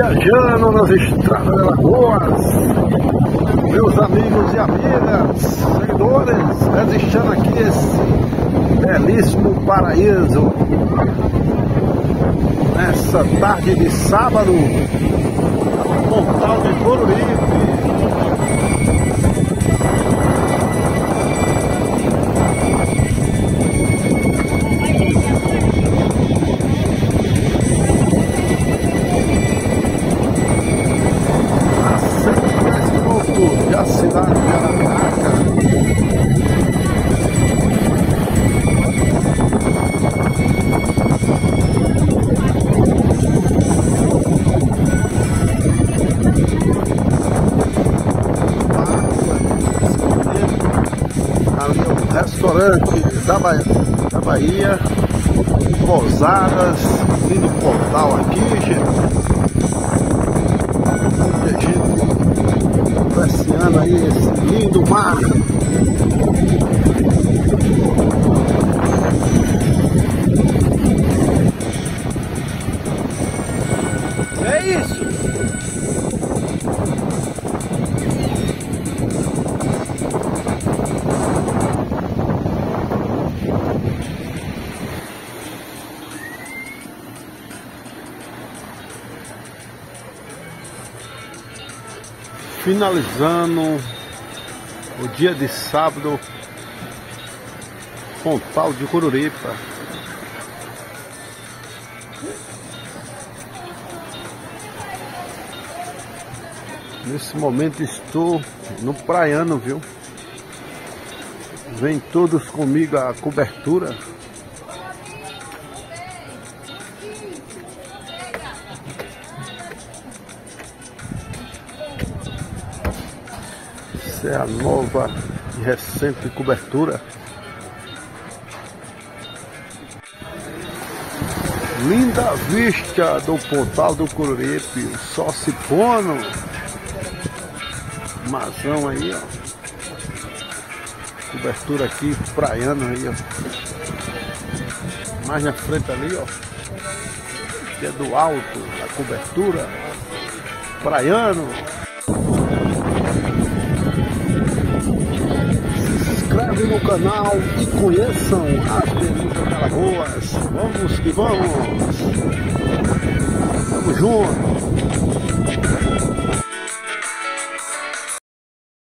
viajando nas estradas de Alagoas, meus amigos e amigas, seguidores, registrando aqui esse belíssimo paraíso, nessa tarde de sábado, no Pontal de Coruripe. A cidade de Araraca. Ali é o restaurante da Bahia, pousadas, lindo portal aqui, gente. Apreciando aí esse lindo mar. É isso. Finalizando o dia de sábado, Pontal de Coruripe. Nesse momento estou no praiano, viu? Vem todos comigo a cobertura. Essa é a nova e recente cobertura. Linda vista do Pontal do Coruripe, o sol se pondo. Mazão aí, ó. Cobertura aqui, praiano aí, ó. Mais na frente ali, ó. Que é do alto, a cobertura. Praiano. Se inscreve no canal e conheçam as delícias de Alagoas. Vamos que vamos. Tamo junto.